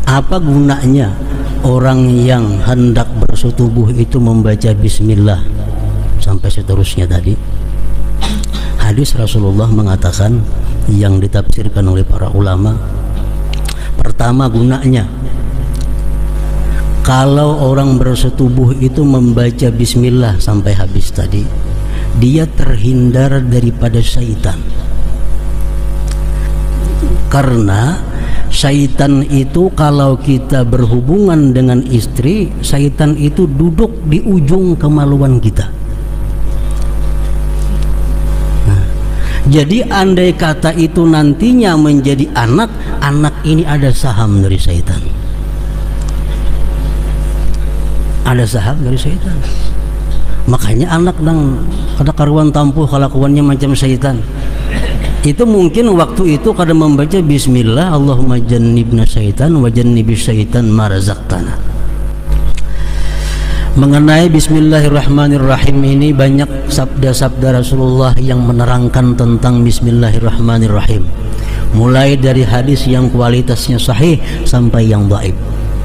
Apa gunanya orang yang hendak bersetubuh itu membaca bismillah sampai seterusnya tadi? Hadis Rasulullah mengatakan yang ditafsirkan oleh para ulama, pertama gunanya, kalau orang bersetubuh itu membaca bismillah sampai habis tadi, dia terhindar daripada syaitan. Karena syaitan itu kalau kita berhubungan dengan istri, syaitan itu duduk di ujung kemaluan kita. Jadi andai kata itu nantinya menjadi anak, anak ini ada saham dari syaitan. Ada saham dari syaitan. Makanya anak dan ada karuan tampuh kelakuannya macam syaitan. Itu mungkin waktu itu kada membaca bismillah, Allahumma jannibna syaitan wa jannibis syaitan ma razaqtana. Mengenai bismillahirrahmanirrahim ini banyak sabda-sabda Rasulullah yang menerangkan tentang bismillahirrahmanirrahim, mulai dari hadis yang kualitasnya sahih sampai yang dhaif.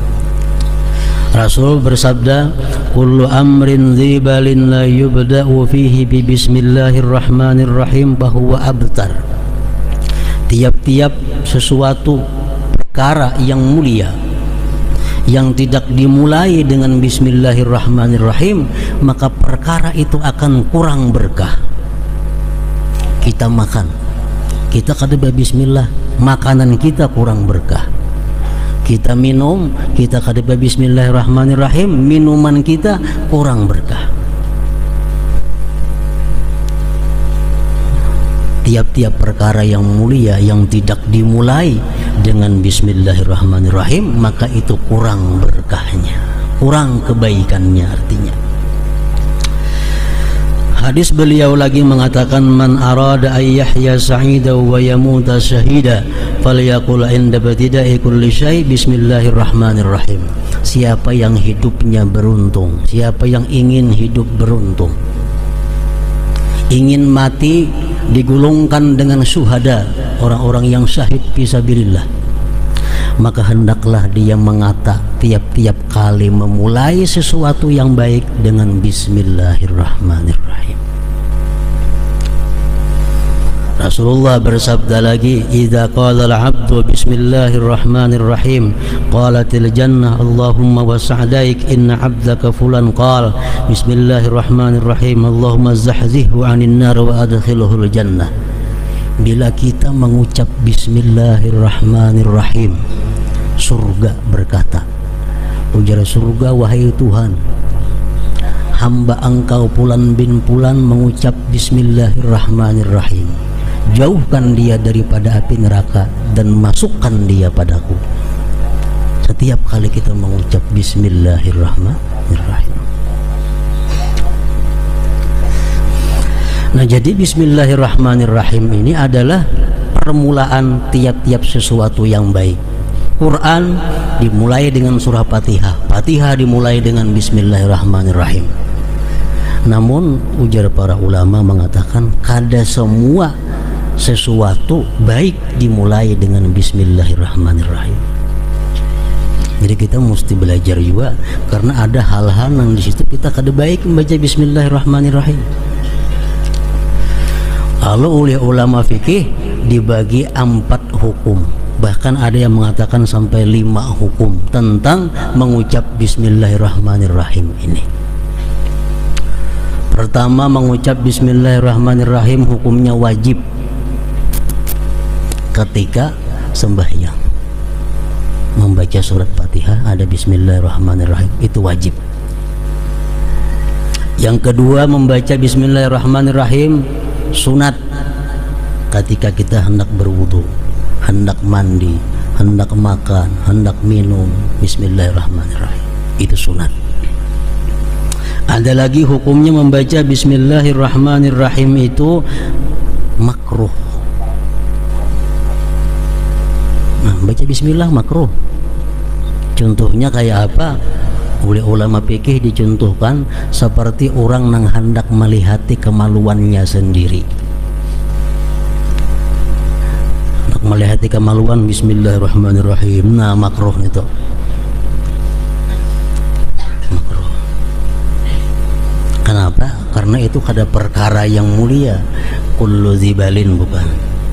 Rasul bersabda, kullu amrin dzibalin la yubda'u fihi bi bismillahirrahmanirrahim bahwa abtar. Tiap-tiap sesuatu perkara yang mulia yang tidak dimulai dengan bismillahirrahmanirrahim, maka perkara itu akan kurang berkah. Kita makan, kita kada bismillah, makanan kita kurang berkah. Kita minum, kita kada bismillahirrahmanirrahim, minuman kita kurang berkah. Tiap-tiap perkara yang mulia yang tidak dimulai dengan bismillahirrahmanirrahim, maka itu kurang berkahnya, kurang kebaikannya artinya. Hadis beliau lagi mengatakan, man arada ay yahya sa'ida wa yamuta syahida falyaqul inda batida'i kulli syai bismillahirrahmanirrahim. Siapa yang hidupnya beruntung, siapa yang ingin hidup beruntung, ingin mati digulungkan dengan syuhada, orang-orang yang syahid fisabilillah, maka hendaklah dia mengata tiap-tiap kali memulai sesuatu yang baik dengan bismillahirrahmanirrahim. Rasulullah bersabda lagi, idza qala al-'abdu bismillahirrahmanirrahim qalatil jannah Allahumma wasa'daik inna 'abdaka fulan qala bismillahirrahmanirrahim Allahumma zahzihhu 'anil nar wa adkhilhul jannah. Bila kita mengucap bismillahirrahmanirrahim, surga berkata, ujar surga, wahai Tuhan, hamba engkau Fulan bin Fulan mengucap bismillahirrahmanirrahim, jauhkan dia daripada api neraka dan masukkan dia padaku. Setiap kali kita mengucap bismillahirrahmanirrahim. Nah, jadi bismillahirrahmanirrahim ini adalah permulaan tiap-tiap sesuatu yang baik. Quran dimulai dengan surah Fatihah, Fatihah dimulai dengan bismillahirrahmanirrahim. Namun ujar para ulama mengatakan, kada semua sesuatu baik dimulai dengan bismillahirrahmanirrahim. Jadi kita mesti belajar juga, karena ada hal-hal yang di situ kita kada baik membaca bismillahirrahmanirrahim. Lalu oleh ulama fikih dibagi 4 hukum, bahkan ada yang mengatakan sampai 5 hukum tentang mengucap bismillahirrahmanirrahim ini. Pertama, mengucap bismillahirrahmanirrahim hukumnya wajib ketika sembahyang. Membaca surat Fatihah ada bismillahirrahmanirrahim, itu wajib. Yang kedua, membaca bismillahirrahmanirrahim sunat ketika kita hendak berwudu, hendak mandi, hendak makan, hendak minum, bismillahirrahmanirrahim, itu sunat. Ada lagi hukumnya membaca bismillahirrahmanirrahim itu makruh. Nah, baca bismillah makruh. Contohnya kayak apa? Oleh ulama fikih dicontohkan seperti orang yang hendak melihati kemaluannya sendiri. untuk melihat kemaluan, bismillahirrahmanirrahim. Nah, makruh itu. Makruh. Kenapa? Karena itu ada perkara yang mulia. Kullu dzibalin, bukan.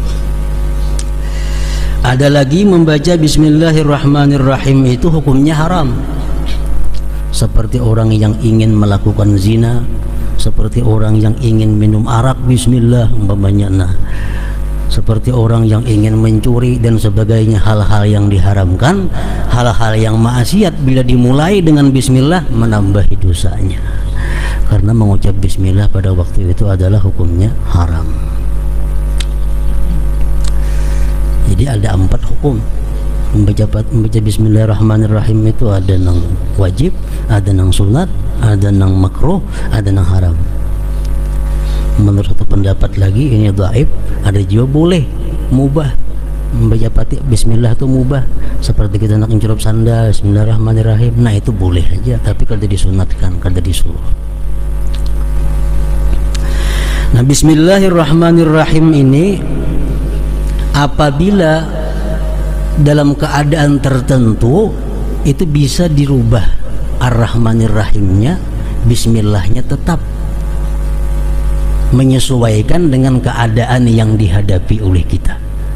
Ada lagi membaca bismillahirrahmanirrahim itu hukumnya haram. Seperti orang yang ingin melakukan zina, seperti orang yang ingin minum arak, bismillah umpamanya. Nah, seperti orang yang ingin mencuri dan sebagainya, hal-hal yang diharamkan, hal-hal yang maksiat bila dimulai dengan bismillah menambah dosanya. Karena mengucap bismillah pada waktu itu adalah hukumnya haram. Jadi ada 4 hukum membaca bismillahirrahmanirrahim itu. Ada yang wajib, ada yang sunat, ada yang makruh, ada yang haram. Menurut satu pendapat lagi ini dhaif, ada juga boleh, mubah. Membaca bismillah itu mubah, seperti kita nak mencurup sandal bismillahirrahmanirrahim. Nah, itu boleh aja, tapi kada disunatkan, kada disuruh. Nah, bismillahirrahmanirrahim ini apabila dalam keadaan tertentu itu bisa dirubah ar-rahmanir-rahimnya, bismillahnya tetap menyesuaikan dengan keadaan yang dihadapi oleh kita.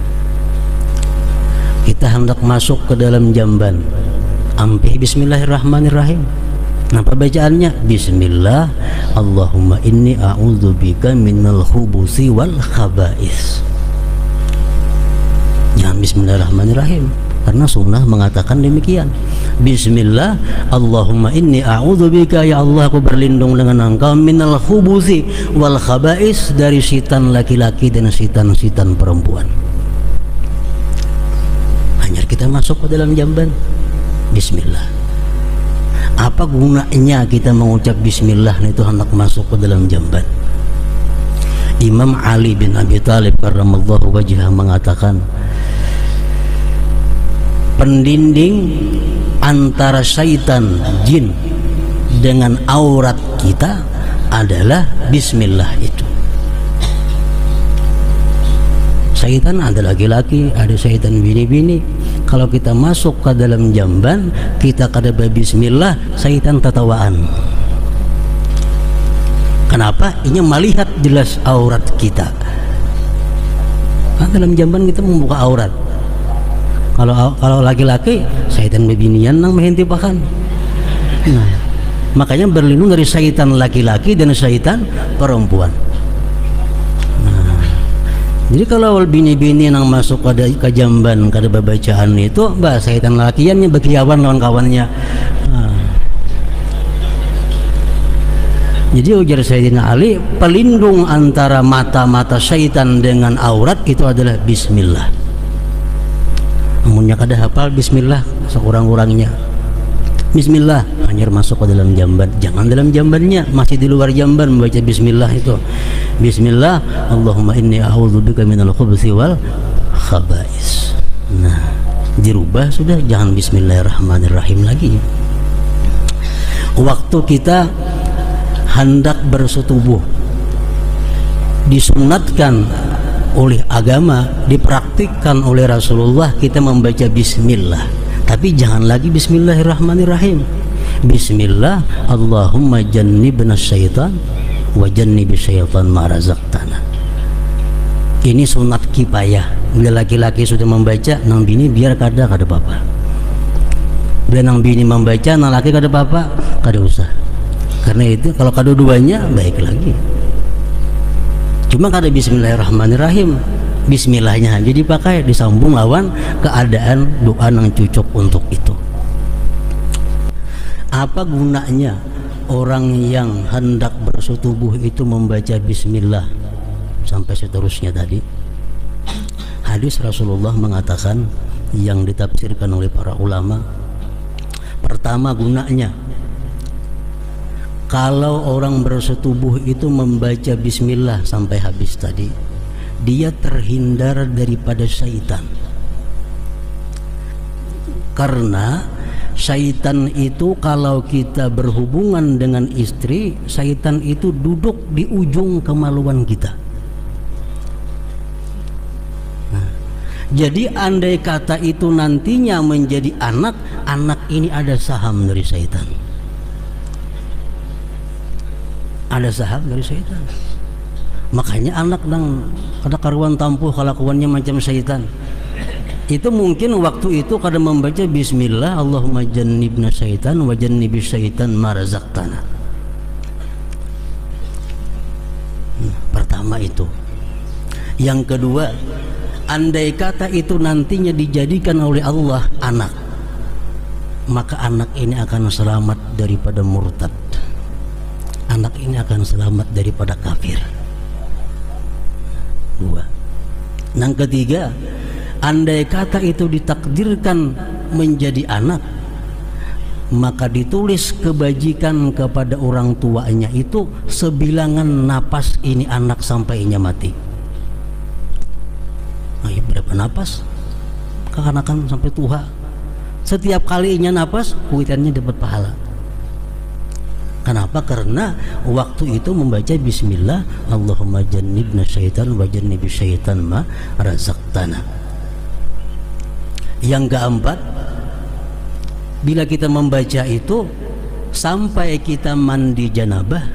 Kita hendak masuk ke dalam jamban, ampe bismillahirrahmanirrahim. Apa bacaannya? Bismillah, Allahumma inni a'udzubika minal khubuthi wal khaba'is. Jangan bismillahirrahmanirrahim, karena sunnah mengatakan demikian. Bismillah, Allahumma inni a'udzubika, ya Allah aku berlindung dengan engkau, minal khubuthi wal khaba'is, dari setan laki-laki dan setan-setan perempuan. Hanya kita masuk ke dalam jamban, bismillah. Apa gunanya kita mengucap bismillah itu hendak masuk ke dalam jamban? Imam Ali bin Abi Thalib karramallahu wajhah mengatakan, pendinding antara syaitan jin dengan aurat kita adalah bismillah itu. Syaitan ada laki-laki, ada syaitan bini-bini. Kalau kita masuk ke dalam jamban, kita kada bismillah, syaitan tatawaan. Kenapa? Ini melihat jelas aurat kita. Nah, dalam jamban kita membuka aurat. Kalau laki-laki, syaitan bebinian nang menghintipakan. Nah, makanya berlindung dari syaitan laki-laki dan syaitan perempuan. Jadi kalau bini-bini yang masuk ke jamban kada bacaan itu, syaitan lakiannya berkeliawan lawan kawannya. Jadi ujar Sayyidina Ali, pelindung antara mata-mata syaitan dengan aurat itu adalah bismillah. Namunnya kada hafal bismillah sekurang-kurangnya. Bismillah, hanya masuk ke dalam jamban. Jangan dalam jambannya, masih di luar jamban membaca bismillah itu. Bismillah, Allahumma inni a'udzubika minal khubuthi wal khaba'is. Nah, dirubah sudah, jangan bismillahirrahmanirrahim lagi. Waktu kita hendak bersetubuh, disunatkan oleh agama, dipraktikkan oleh Rasulullah, kita membaca bismillah. Tapi jangan lagi bismillahirrahmanirrahim. Bismillah, Allahumma jannibna syaitan wa jannibi syaitan ma razaqtana. Ini sunat kifayah. Bila laki-laki sudah membaca, nang bini biar kada apa-apa. Bila nang bini membaca, nang laki kada apa-apa, kada usah. Karena itu kalau kedua-duanya baik lagi. Cuma kada bismillahirrahmanirrahim, bismillahnya aja dipakai, disambung lawan keadaan doa yang cocok untuk itu. Apa gunanya orang yang hendak bersetubuh itu membaca bismillah sampai seterusnya tadi? Hadis Rasulullah mengatakan yang ditafsirkan oleh para ulama, pertama gunanya, kalau orang bersetubuh itu membaca bismillah sampai habis tadi, dia terhindar daripada syaitan. Karena syaitan itu kalau kita berhubungan dengan istri, syaitan itu duduk di ujung kemaluan kita. Nah, Jadi andai kata itu nantinya menjadi anak, anak ini ada saham dari syaitan. Ada saham dari syaitan. Makanya anak dan ada karuan tampuh kelakuannya macam syaitan. Itu mungkin waktu itu kada membaca bismillah, Allahumma jannibna syaitan wa jannibis syaitan ma razaqtana. Pertama itu. Yang kedua, andai kata itu nantinya dijadikan oleh Allah anak, maka anak ini akan selamat daripada murtad. Anak ini akan selamat daripada kafir. Dua. Yang ketiga, andai kata itu ditakdirkan menjadi anak, maka ditulis kebajikan kepada orang tuanya itu sebilangan napas ini anak sampainya mati. Nah, berapa napas? Kekanakan sampai tua. Setiap kalinya napas, kuitannya dapat pahala. Kenapa? Karena waktu itu membaca bismillah, Allahumma jannibna syaitan wa jannibis syaitan ma razaqtana. Yang keempat, bila kita membaca itu sampai kita mandi janabah,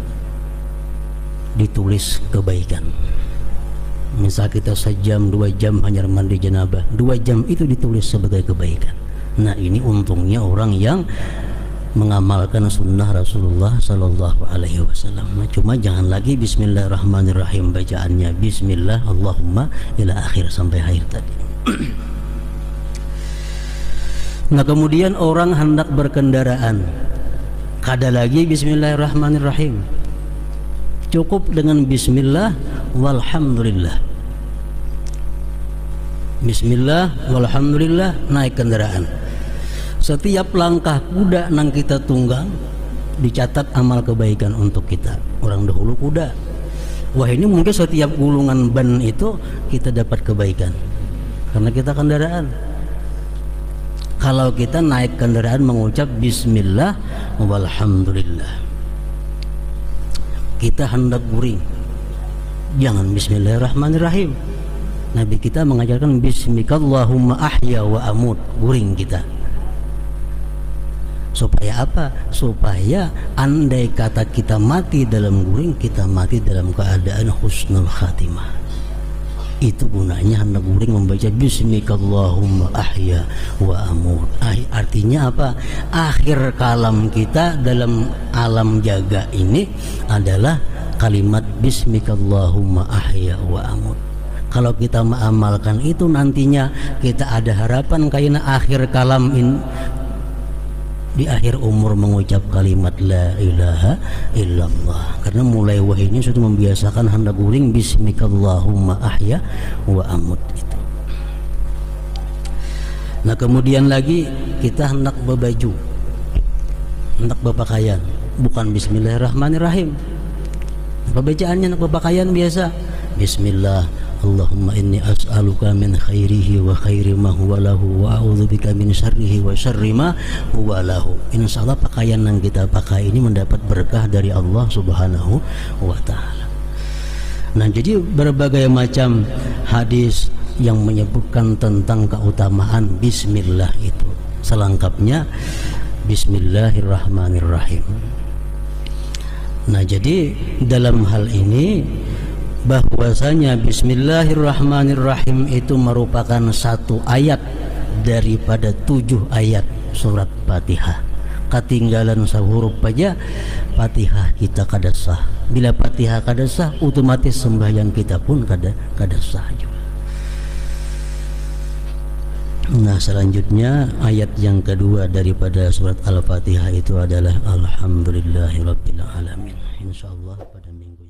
ditulis kebaikan. Misal kita sejam, 2 jam hanya mandi janabah, 2 jam itu ditulis sebagai kebaikan. Nah, ini untungnya orang yang mengamalkan sunnah Rasulullah Sallallahu Alaihi Wasallam. Cuma jangan lagi Bismillahirrahmanirrahim bacaannya, Bismillah Allahumma ila akhir sampai akhir tadi. Nah, kemudian orang hendak berkendaraan, kada lagi Bismillahirrahmanirrahim, cukup dengan Bismillah walhamdulillah. Bismillah walhamdulillah, naik kendaraan. Setiap langkah kuda nang kita tunggang dicatat amal kebaikan untuk kita. Orang dahulu kuda. Wah, ini mungkin setiap gulungan ban itu kita dapat kebaikan karena kita kendaraan. Kalau kita naik kendaraan mengucap bismillah walhamdulillah, kita hendak guring, jangan bismillahirrahmanirrahim. Nabi kita mengajarkan bismikallahumma ahya wa amut, guring kita. Supaya apa? Supaya andai kata kita mati dalam guring, kita mati dalam keadaan husnul khatimah. Itu gunanya hendak guring membaca bismikallahumma ahya wa amut. Artinya apa? Akhir kalam kita dalam alam jaga ini adalah kalimat bismikallahumma ahya wa amut. Kalau kita mengamalkan itu, nantinya kita ada harapan karena akhir kalam ini, di akhir umur mengucap kalimat la ilaha illallah. Karena mulai wahyunya sudah membiasakan hendak guring bismikallahumma ahya wa amut itu. Nah, kemudian lagi kita hendak berbaju, hendak berpakaian, bukan bismillahirrahmanirrahim. Bacaannya hendak berpakaian biasa, bismillah Allahumma inni as'aluka min khairihi wa khairi ma huwa lahu wa a'udzubika min syarrihi wa syarri ma huwa lahu. Insyaallah pakaian yang kita pakai ini mendapat berkah dari Allah Subhanahu wa taala. Nah, jadi berbagai macam hadis yang menyebutkan tentang keutamaan bismillah itu. Selengkapnya bismillahirrahmanirrahim. Nah, jadi dalam hal ini bahwasanya bismillahirrahmanirrahim itu merupakan satu ayat daripada 7 ayat surat Fatihah. Ketinggalan sehuruf aja Fatihah kita kada sah. Bila Fatihah kada sah, otomatis sembahyang kita pun kada sah juga. Nah, selanjutnya ayat yang kedua daripada surat Al-Fatihah itu adalah alhamdulillahirabbil alamin. Insyaallah pada minggu